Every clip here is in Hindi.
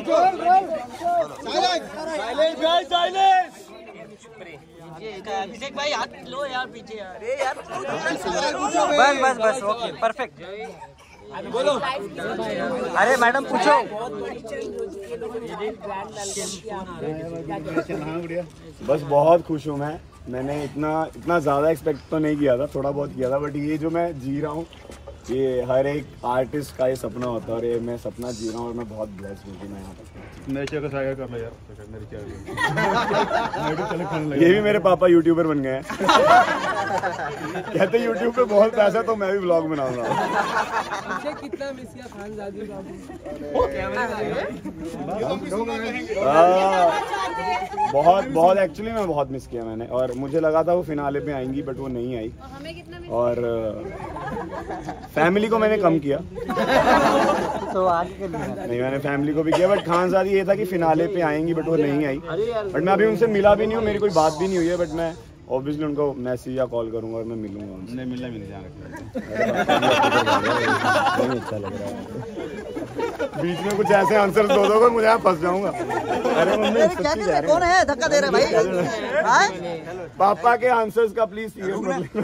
अभिषेक भाई हाथ लो यार पीछे यार। अरे यार बस ओके परफेक्ट। बोलो। अरे मैडम पूछो। बस बहुत खुश हूँ मैंने इतना ज़्यादा एक्सपेक्ट तो नहीं किया था, थोड़ा बहुत किया था, बट ये जो मैं जी रहा हूँ ये हर एक आर्टिस्ट का ये सपना होता है और ये मैं सपना जी रहा हूँ और मैं बहुत ब्लेस्ड हूँ कि मैं यहाँ तक नेचर का सागर कर लो यार। ये भी मेरे पापा यूट्यूबर बन गए हैं। कहते यूट्यूब पे बहुत पैसा तो मैं भी व्लॉग बनाऊंगा। कितना मिस किया खानजादी बाबू। बहुत एक्चुअली मैं बहुत मिस किया मैंने, और मुझे लगा था वो फिनाले पे आएंगी बट वो नहीं आई। और फैमिली को मैंने कम किया तो आगे के लिए नहीं, मैंने फैमिली को भी किया, बट खानजादी ये था कि फिनाले पे आएंगी बट वो नहीं आई। बट मैं अभी उनसे मिला भी नहीं हूँ, मेरी कोई बात भी नहीं हुई है, बट मैं ऑब्वियसली उनको मैसेज या कॉल करूंगा और मैं मिलूंगा उनसे। मिलना भी नहीं जाना। अच्छा लग रहा है। बीच में कुछ ऐसे आंसर दो दोगे मुझे यहाँ फंस जाऊंगा। अरे मम्मी कौन है धक्का दे रहे भाई? पापा के आंसर्स का प्लीज सीरियस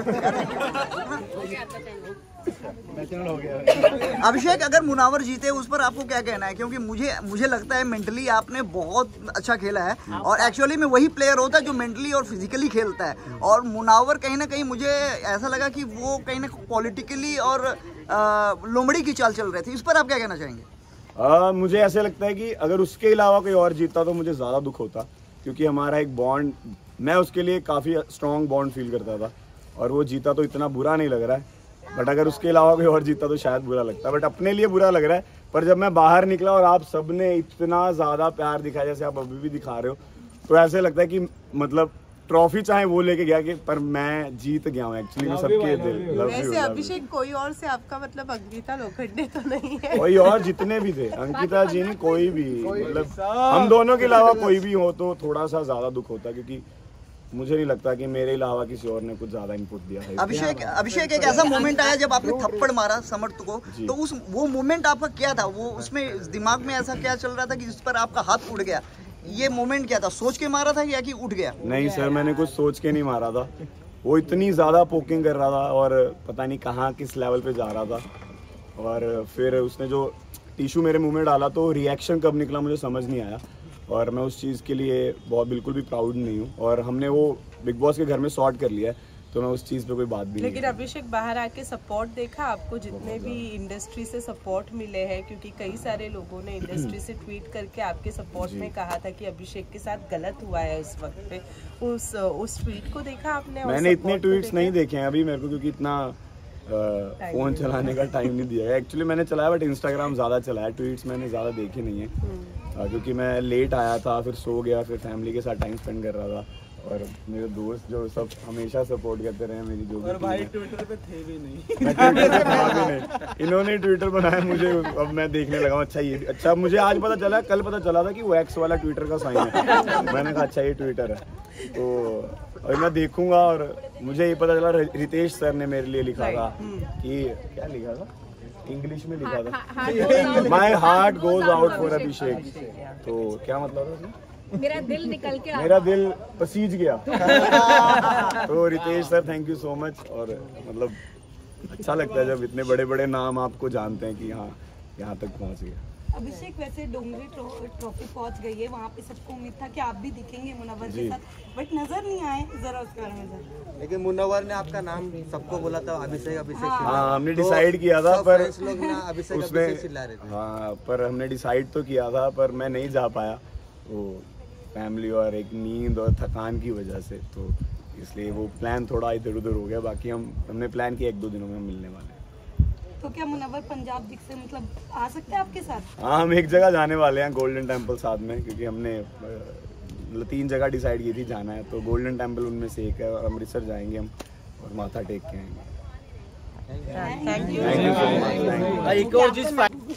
अभिषेक, अगर मुनावर जीते उस पर आपको क्या कहना है? क्योंकि मुझे लगता है मेंटली आपने बहुत अच्छा खेला है और एक्चुअली में वही प्लेयर होता है जो मेंटली और फिजिकली खेलता है, और मुनावर कहीं ना कहीं मुझे ऐसा लगा कि वो कहीं ना पॉलिटिकली और लोमड़ी की चाल चल रहे थे। इस पर आप क्या कहना चाहेंगे? मुझे ऐसे लगता है कि अगर उसके अलावा कोई और जीतता तो मुझे ज़्यादा दुख होता, क्योंकि हमारा एक बॉन्ड, मैं उसके लिए काफ़ी स्ट्रॉन्ग बॉन्ड फील करता था, और वो जीता तो इतना बुरा नहीं लग रहा है। बट अगर उसके अलावा कोई और जीता तो शायद बुरा लगता, बट अपने लिए बुरा लग रहा है। पर जब मैं बाहर निकला और आप सबने इतना ज़्यादा प्यार दिखाया जैसे आप अभी भी दिखा रहे हो, तो ऐसे लगता है कि मतलब ट्रॉफी चाहे वो लेके गया कि पर मैं जीत गया हूँ एक्चुअली में सबके दिल। वैसे अभिषेक कोई और से आपका मतलब अंकिता लोखंडे तो नहीं है? कोई और जितने भी थे, अंकिता जी नहीं, कोई भी, मतलब हम दोनों के अलावा कोई भी हो तो थोड़ा सा ज्यादा दुख होता, क्योंकि मुझे नहीं लगता कि मेरे अलावा किसी और ने कुछ ज्यादा इनपुट दिया है। अभिषेक एक ऐसा मोमेंट आया जब आपने थप्पड़ मारा समर्थ को, तो वो मोमेंट आपका क्या था? वो उसमें दिमाग में ऐसा क्या चल रहा था कि जिस पर आपका हाथ उड़ गया? ये मोमेंट क्या था? सोच के मारा था या कि उठ गया? नहीं सर, मैंने कुछ सोच के नहीं मारा था। वो इतनी ज़्यादा पोकिंग कर रहा था और पता नहीं कहाँ किस लेवल पे जा रहा था, और फिर उसने जो टिश्यू मेरे मुंह में डाला तो रिएक्शन कब निकला मुझे समझ नहीं आया, और मैं उस चीज़ के लिए बहुत बिल्कुल भी प्राउड नहीं हूँ। और हमने वो बिग बॉस के घर में सॉर्ट कर लिया है, तो मैं उस चीज़ पे कोई बात भी नहीं। लेकिन अभिषेक बाहर आके सपोर्ट देखा आपको, जितने भी इंडस्ट्री से सपोर्ट मिले हैं, क्योंकि कई सारे लोगों ने इंडस्ट्री से ट्वीट करके आपके सपोर्ट में कहा था कि अभिषेक के साथ गलत हुआ है उस वक्त पे। उस ट्वीट को देखा आपने? मैंने इतने ट्वीट्स नहीं देखे हैं अभी मेरे को, क्योंकि इतना फ़ोन चलाने का टाइम नहीं दिया है। एक्चुअली मैंने चलाया बट इंस्टाग्राम ज़्यादा चलाया, ट्वीट्स मैंने ज़्यादा देखे नहीं है, क्योंकि मैं लेट आया था, फिर सो गया, फिर फैमिली के साथ टाइम स्पेंड कर रहा था, और मेरे दोस्त जो सब हमेशा सपोर्ट करते रहे मेरी जो भी भाई ट्विटर पे थे भी नहीं। मैं ट्विटर पे था भी नहीं, इन्होंने ट्विटर बनाया मुझे, अब मैं देखने लगा अच्छा ये अच्छा, मुझे आज पता चला, कल पता चला था कि वो एक्स वाला ट्विटर का साइन है। मैंने कहा अच्छा ये ट्विटर है, तो और मैं देखूंगा, और मुझे ये पता चला रितेश सर ने मेरे लिए लिखा था कि क्या लिखा था, इंग्लिश में लिखा था my heart goes out for Abhishek, तो क्या मतलब है? मेरा दिल निकल के मेरा दिल पसीज गया। तो Ritesh sir thank you so much, और मतलब अच्छा लगता है जब इतने बड़े बड़े नाम आपको जानते हैं कि हाँ यहाँ तक पहुँच गया। अभिषेक, वैसे डोंगरी ट्रॉफी पहुंच गई है, वहाँ पे सबको उम्मीद था कि आप भी दिखेंगे मुनव्वर के साथ, बट नजर नहीं आए, जरा उसके बारे में जरा। लेकिन मुनव्वर ने आपका नाम सबको बोला था अभिषेक अभिषेक। हाँ हमने डिसाइड किया था, पर उसमें हाँ पर हमने डिसाइड तो किया था, पर मैं नहीं जा पाया, वो फैमिली और एक नींद और थकान की वजह से, तो इसलिए वो प्लान थोड़ा इधर उधर हो गया। बाकी हमने प्लान किया 1-2 दिनों में मिलने वाले। तो क्या मुनव्वर पंजाब दिख से मतलब आ सकते हैं आपके साथ? हाँ हम एक जगह जाने वाले हैं, गोल्डन टेम्पल साथ में, क्योंकि हमने 3 जगह डिसाइड की थी जाना है, तो गोल्डन टेम्पल उनमें से एक है, और अमृतसर जाएंगे हम और माथा टेक के आएंगे। Thank you so much. एक और चीज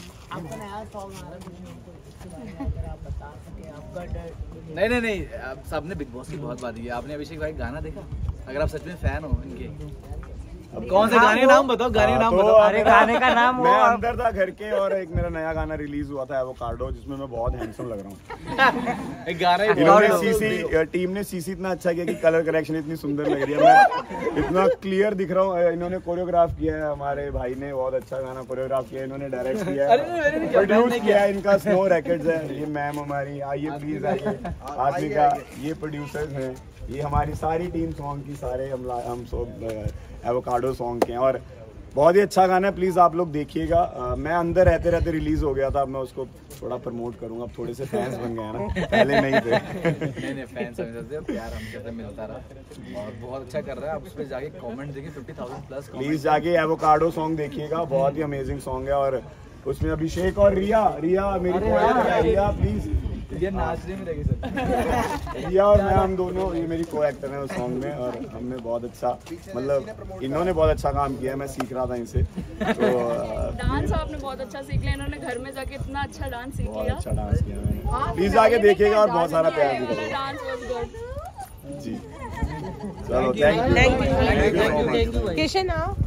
नहीं सबने बिग बॉस की बहुत बात की। आपने अभिषेक भाई गाना देखा? अगर आप सच में फैन हो इनके कौन से गाने नाम बताओ, गाने नाम तो बताओ। अरे गाने का नाम मैं वो अंदर था घर के और एक मेरा नया गाना रिलीज हुआ था एवोकाडो, जिसमें मैं बहुत हैंडसम लग रहा हूँ। एक गाना इन्होंने टीम ने सीसी इतना अच्छा किया कि कलर करेक्शन इतनी सुंदर लग रही है, मैं इतना क्लियर दिख रहा हूँ। इन्होंने कोरियोग्राफ किया है, हमारे भाई ने बहुत अच्छा गाना कोरियोग्राफ किया है, इन्होंने डायरेक्ट किया है, प्रोड्यूस किया है। इनका स्नो रैकेट्स है, ये मैम हमारी, आइए प्लीज आइए। आदमी का ये प्रोड्यूसर्स हैं, ये हमारी सारी टीम सॉन्ग की, सारे हम सब एवोकाडो सॉन्ग के हैं और बहुत ही अच्छा गाना है। प्लीज आप लोग देखिएगा। मैं अंदर रहते रहते रिलीज हो गया था, अब मैं उसको थोड़ा प्रमोट करूंगा। अब थोड़े से फैंस बन गए हैं ना, पहले नहीं थे। नहीं फैंस समझते, प्यार हमसे तो मिलता रहा और बहुत अच्छा कर रहा है। आप उस पर जाके कमेंट देखिए, 50,000 प्लस। प्लीज जाके एवोकाडो सॉन्ग देखिएगा, बहुत ही अमेजिंग सॉन्ग है। और उसमें अभिषेक और रिया मेरी रिया प्लीज, ये नाचने में रहेगी सर। रिया और मैं, हम दोनों, ये मेरी को एक्टर है उस सॉन्ग में और हमने बहुत अच्छा, मतलब इन्होंने बहुत अच्छा काम किया है, मैं सीख रहा था इनसे। तो डांस आपने बहुत अच्छा सीख लिया, इन्होंने घर में जाके इतना अच्छा डांस सीख बहुत लिया। अच्छा डांस किया मैंने, प्लीज जाके देखिएगा और बहुत सारा प्यार दीजिएगा। डांस वाज गुड जी चलो, थैंक यू। किशन आओ।